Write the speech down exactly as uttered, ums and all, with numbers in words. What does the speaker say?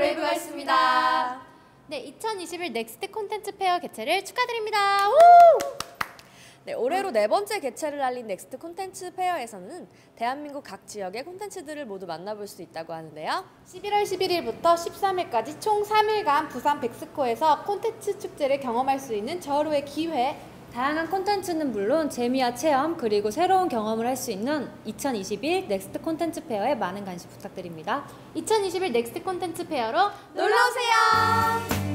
웨이브가 있습니다. 네, 이천이십일 넥스트 콘텐츠 페어 개최를 축하드립니다. 우! 네, 올해로 네 번째 개최를 알린 넥스트 콘텐츠 페어에서는 대한민국 각 지역의 콘텐츠들을 모두 만나볼 수 있다고 하는데요. 십일월 십일일부터 십삼일까지 총 삼 일간 부산 백스코에서 콘텐츠 축제를 경험할 수 있는 절호의 기회. 다양한 콘텐츠는 물론 재미와 체험 그리고 새로운 경험을 할 수 있는 이천이십일 넥스트 콘텐츠 페어에 많은 관심 부탁드립니다. 이천이십일 넥스트 콘텐츠 페어로 놀러오세요!